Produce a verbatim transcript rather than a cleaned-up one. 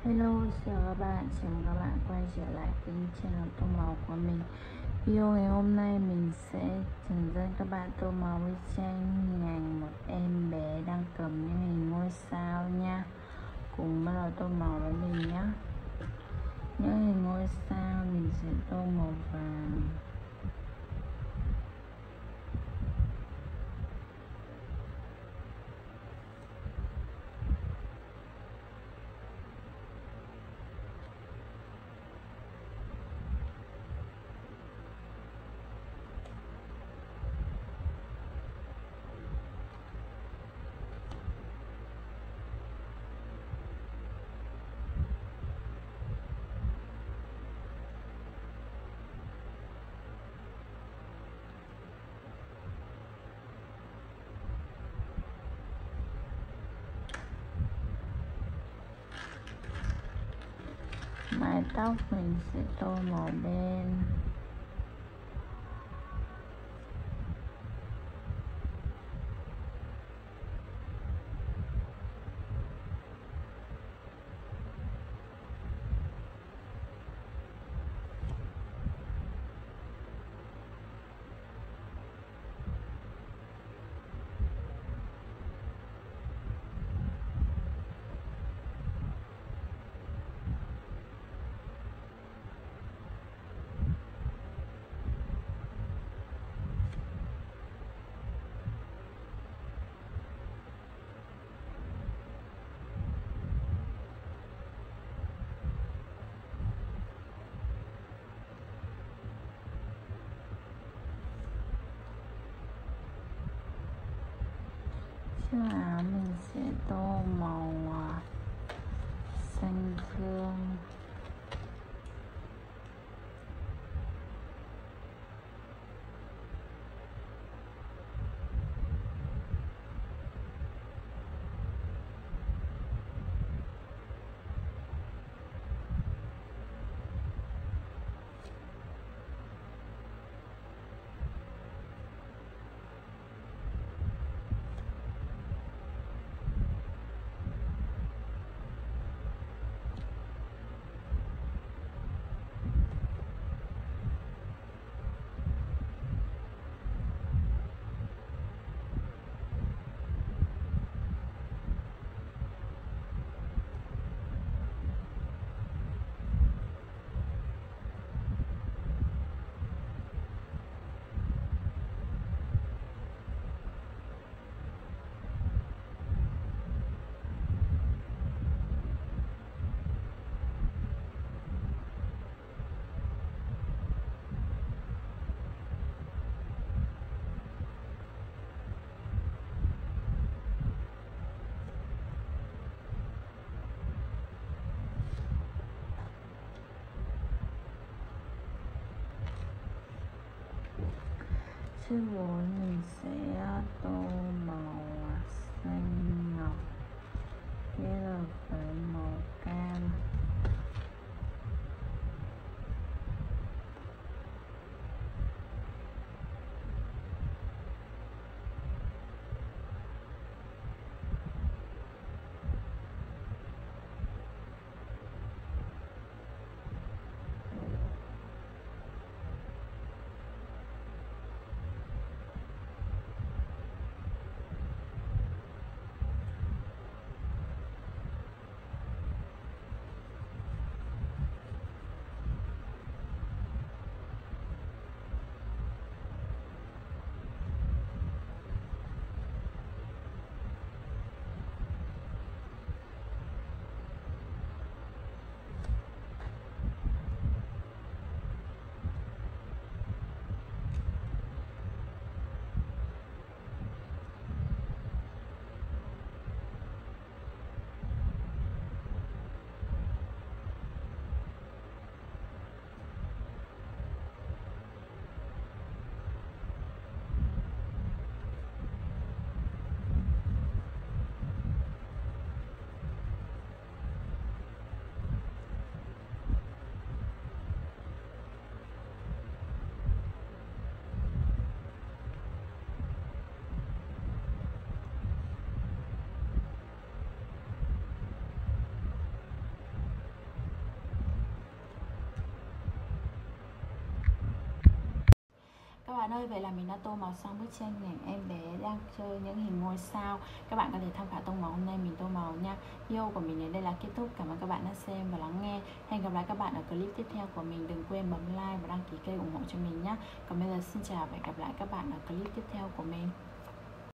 Hello, chào các bạn, chào mừng các bạn quay trở lại kênh channel tô màu của mình. Video ngày hôm nay mình sẽ hướng dẫn các bạn tô màu với tranh hình ảnh một em bé đang cầm những hình ngôi sao nha. Cùng bắt đầu tô màu với mình nhé. Những hình ngôi sao mình sẽ tô màu vàng. Mái tóc mình sẽ tô màu đen. Chiếc áo mình sẽ tô màu xanh dương. Chiếc gối mình sẽ tô màu xanh ngọc kết hợp với màu cam. bạn ơi, vậy là mình đã tô màu xong bức tranh hình em bé đang chơi những hình ngôi sao. Các bạn có thể tham khảo tông màu hôm nay mình tô màu nha. Video của mình đến đây là kết thúc. Cảm ơn các bạn đã xem và lắng nghe. Hẹn gặp lại các bạn ở clip tiếp theo của mình. Đừng quên bấm like và đăng ký kênh ủng hộ cho mình nhé. Còn bây giờ xin chào và hẹn gặp lại các bạn ở clip tiếp theo của mình.